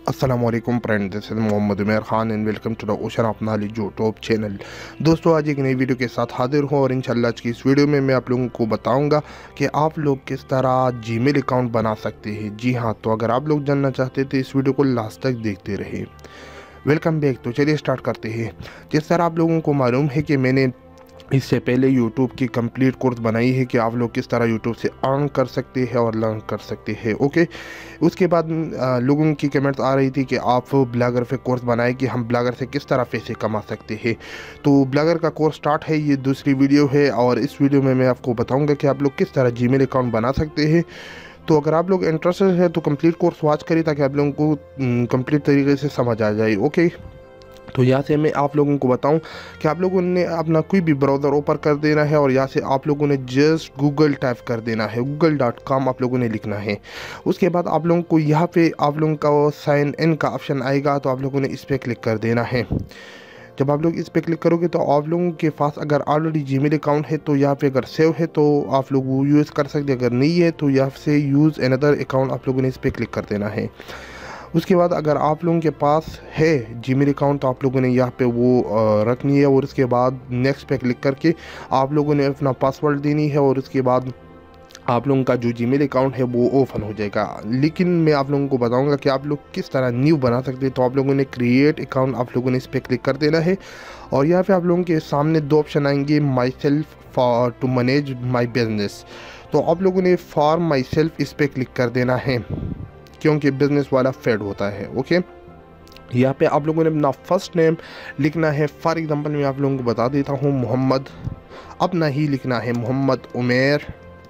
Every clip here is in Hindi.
अस्सलामुअलैकुम friend, this is Mohammad Umar Khan and welcome to the ocean of knowledge YouTube channel. दोस्तों, आज एक नई वीडियो के साथ हाजिर हूँ और इंशाल्लाह आज की इस वीडियो में मैं आप लोगों को बताऊंगा कि आप लोग किस तरह जीमेल अकाउंट बना सकते हैं। जी हाँ, तो अगर आप लोग जानना चाहते थे इस वीडियो को लास्ट तक देखते रहे। Welcome back. तो चलिए स्टार्ट करते हैं। जिस तरह आप लोगों को मालूम है कि मैंने इससे पहले YouTube की कंप्लीट कोर्स बनाई है कि आप लोग किस तरह YouTube से अर्न कर सकते हैं और लर्न कर सकते हैं। ओके, उसके बाद लोगों की कमेंट्स आ रही थी कि आप ब्लॉगर पे कोर्स बनाए कि हम ब्लॉगर से किस तरह पैसे कमा सकते हैं। तो ब्लॉगर का कोर्स स्टार्ट है, ये दूसरी वीडियो है और इस वीडियो में मैं आपको बताऊंगा कि आप लोग किस तरह जीमेल अकाउंट बना सकते हैं। तो अगर आप लोग इंटरेस्टेड है तो कंप्लीट कोर्स वॉच करिए ताकि आप लोगों को कंप्लीट तरीके से समझ आ जाए। ओके, तो यहाँ से मैं आप लोगों को बताऊं कि आप लोगों ने अपना कोई भी ब्राउज़र ओपन कर देना है और यहाँ से आप लोगों ने जस्ट गूगल टाइप कर देना है, google.com आप लोगों ने लिखना है। उसके बाद आप लोगों को यहाँ पे आप लोगों का वो साइन इन का ऑप्शन आएगा, तो आप लोगों ने इस पर क्लिक कर देना है। जब आप लोग इस पर क्लिक करोगे तो आप लोगों के पास अगर ऑलरेडी जीमेल अकाउंट है तो यहाँ पे अगर सेव है तो आप लोग वो यूज़ कर सकते हैं, अगर नहीं है तो यहाँ से यूज़ अनदर अकाउंट आप लोगों ने इस पर क्लिक कर देना है। उसके बाद अगर आप लोगों के पास है जीमेल अकाउंट तो आप लोगों ने यहाँ पे वो रखनी है और उसके बाद नेक्स्ट पे क्लिक करके आप लोगों ने अपना पासवर्ड देनी है और उसके बाद आप लोगों का जो जीमेल अकाउंट है वो ओपन हो जाएगा। लेकिन मैं आप लोगों को बताऊंगा कि आप लोग किस तरह न्यू बना सकते हैं। तो आप लोगों ने क्रिएट अकाउंट आप लोगों ने इस पर क्लिक कर देना है और यहाँ पे आप लोगों के सामने दो ऑप्शन आएंगे, myself for to manage my business. तो आप लोगों ने फॉर माई सेल्फ इस पर क्लिक कर देना है क्योंकि बिजनेस वाला फेड होता है। ओके, यहाँ पे आप लोगों ने अपना फर्स्ट नेम लिखना है। फॉर एग्जांपल मैं आप लोगों को बता देता हूँ, मोहम्मद अपना ही लिखना है, मोहम्मद उमर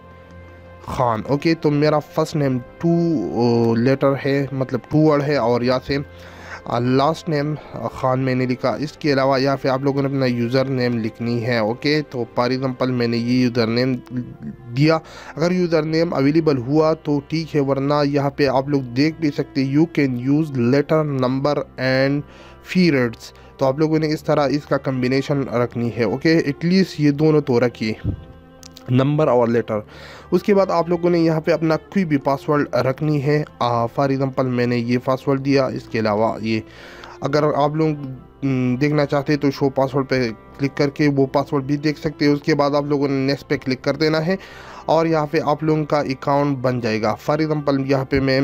खान। ओके, तो मेरा फर्स्ट नेम 2 लेटर है, मतलब 2 वर्ड है और यहाँ से लास्ट नेम खान मैंने लिखा। इसके अलावा यहाँ पे आप लोगों ने अपना यूज़र नेम लिखनी है। ओके, तो फॉर एग्जांपल मैंने ये यूज़र नेम दिया। अगर यूज़र नेम अवेलेबल हुआ तो ठीक है, वरना यहाँ पे आप लोग देख भी सकते, you can use letter number and periods. तो आप लोगों ने इस तरह इसका कम्बिनेशन रखनी है। ओके, एटलीस्ट ये दोनों तो रखिए, नंबर और लेटर। उसके बाद आप लोगों ने यहाँ पे अपना कोई भी पासवर्ड रखनी है। फॉर एग्जांपल मैंने ये पासवर्ड दिया। इसके अलावा ये अगर आप लोग देखना चाहते हैं तो शो पासवर्ड पे क्लिक करके वो पासवर्ड भी देख सकते हैं। उसके बाद आप लोगों ने नेक्स्ट पे क्लिक कर देना है और यहाँ पे आप लोगों का अकाउंट बन जाएगा। फॉर एग्जांपल यहाँ पे मैं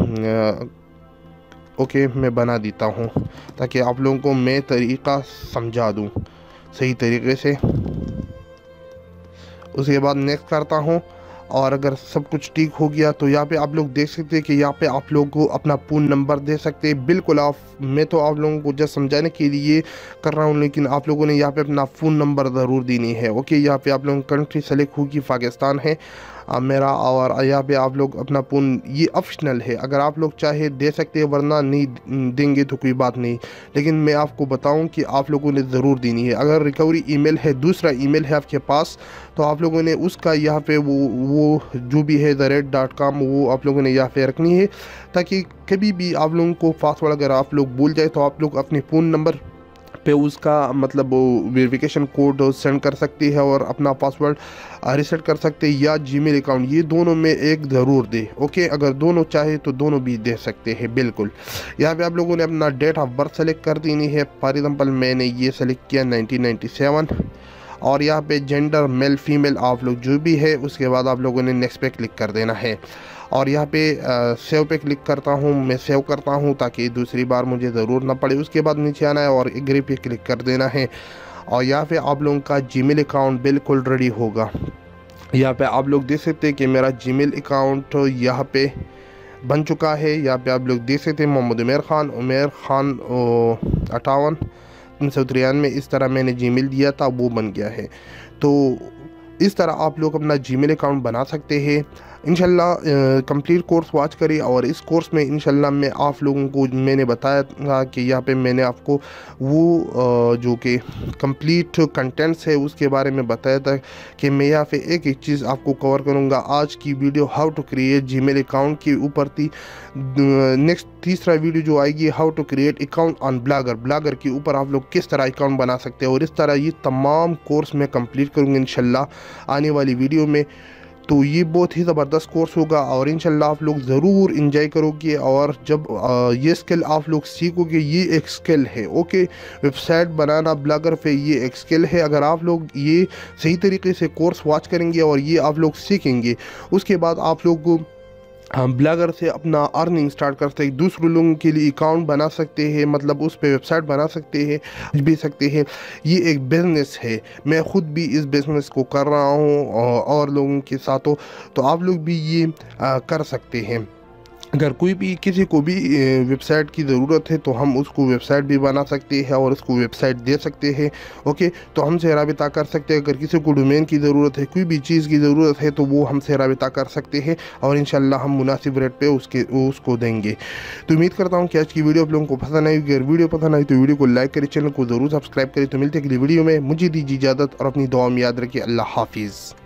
ओके मैं बना देता हूँ ताकि आप लोगों को मैं तरीका समझा दूँ सही तरीके से। उसके बाद नेक्स्ट करता हूँ और अगर सब कुछ ठीक हो गया तो यहाँ पे आप लोग देख सकते हैं कि यहाँ पे आप लोगों को अपना फ़ोन नंबर दे सकते हैं। बिल्कुल मैं तो आप लोगों को जस्ट समझाने के लिए कर रहा हूँ, लेकिन आप लोगों ने यहाँ पे अपना फ़ोन नंबर ज़रूर देनी है। ओके, यहाँ पे आप लोगों की कंट्री सेलेक्ट होगी, पाकिस्तान है मेरा, और यहाँ पे आप लोग अपना फ़ोन, ये ऑप्शनल है, अगर आप लोग चाहे दे सकते हैं वरना नहीं देंगे तो कोई बात नहीं। लेकिन मैं आपको बताऊं कि आप लोगों ने ज़रूर देनी है। अगर रिकवरी ईमेल है, दूसरा ईमेल है आपके पास, तो आप लोगों ने उसका यहाँ पे वो जो भी है @.com वो आप लोगों ने यहाँ पे रखनी है ताकि कभी भी आप लोगों को पासवर्ड अगर आप लोग भूल जाए तो आप लोग अपने फ़ोन नंबर पे उसका मतलब वेरिफिकेशन कोड सेंड कर सकती है और अपना पासवर्ड रिसेट कर सकते हैं, या जीमेल अकाउंट, ये दोनों में एक ज़रूर दे। ओके, अगर दोनों चाहे तो दोनों भी दे सकते हैं। बिल्कुल, यहाँ पे आप लोगों ने अपना डेट ऑफ बर्थ सेलेक्ट कर देनी है। फॉर एग्जांपल मैंने ये सेलेक्ट किया 1997 और यहाँ पे जेंडर मेल फीमेल आप लोग जो भी है। उसके बाद आप लोगों ने नेक्स्ट पे क्लिक कर देना है और यहाँ पे सेव पे क्लिक करता हूँ, मैं सेव करता हूँ ताकि दूसरी बार मुझे ज़रूर ना पड़े। उसके बाद नीचे आना है और एग्री पे क्लिक कर देना है और यहाँ पे आप लोगों का जीमेल अकाउंट बिल्कुल रेडी होगा। यहाँ पे आप लोग देख सकते हैं कि मेरा जीमेल अकाउंट यहाँ पे बन चुका है। यहाँ पे आप लोग देख सकते हैं मोहम्मद उमर खान 58 393 इस तरह मैंने जीमेल दिया था, वो बन गया है। तो इस तरह आप लोग अपना जीमेल अकाउंट बना सकते हैं। इंशाल्लाह कंप्लीट कोर्स वॉच करिए और इस कोर्स में इंशाल्लाह मैं आप लोगों को मैंने बताया था कि यहाँ पे मैंने आपको वो जो कि कंप्लीट कंटेंट्स है उसके बारे में बताया था कि मैं यहाँ पे एक एक चीज़ आपको कवर करूँगा। आज की video how to create Gmail account के ऊपर थी। नेक्स्ट तीसरा वीडियो जो आएगी how to create account on Blogger के ऊपर आप लोग किस तरह अकाउंट बना सकते हैं और इस तरह ये तमाम कोर्स मैं कंप्लीट करूँगा इंशाल्लाह आने वाली वीडियो में। तो ये बहुत ही ज़बरदस्त कोर्स होगा और इंशाल्लाह आप लोग ज़रूर इंजॉय करोगे। और जब ये स्किल आप लोग सीखोगे, ये एक स्किल है, ओके। वेबसाइट बनाना ब्लॉगर पे ये एक स्किल है। अगर आप लोग ये सही तरीके से कोर्स वॉच करेंगे और ये आप लोग सीखेंगे, उसके बाद आप लोग हम ब्लॉगर से अपना अर्निंग स्टार्ट कर सकते हैं, दूसरे लोगों के लिए अकाउंट बना सकते हैं, मतलब उस पर वेबसाइट बना सकते हैं, भी सकते हैं। ये एक बिज़नेस है, मैं ख़ुद भी इस बिज़नेस को कर रहा हूँ और लोगों के साथ, तो आप लोग भी ये कर सकते हैं। अगर कोई भी किसी को भी वेबसाइट की ज़रूरत है तो हम उसको वेबसाइट भी बना सकते हैं और उसको वेबसाइट दे सकते हैं, ओके। तो हमसे राबिता कर सकते हैं। अगर किसी को डोमेन की ज़रूरत है, कोई भी चीज़ की ज़रूरत है, तो वो हमसे राबिता कर सकते हैं और इंशाल्लाह हम मुनासिब रेट पे उसको देंगे। तो उम्मीद करता हूँ कि आज की वीडियो आप लोगों को पसंद आई। अगर वीडियो पसंद आई तो वीडियो को लाइक करें, चैनल को ज़रूर सब्सक्राइब करें। तो मिलते हैं अगली वीडियो में, मुझे दीजिए इजाज़त और अपनी दुआ में याद रखिए। अल्लाह हाफिज़।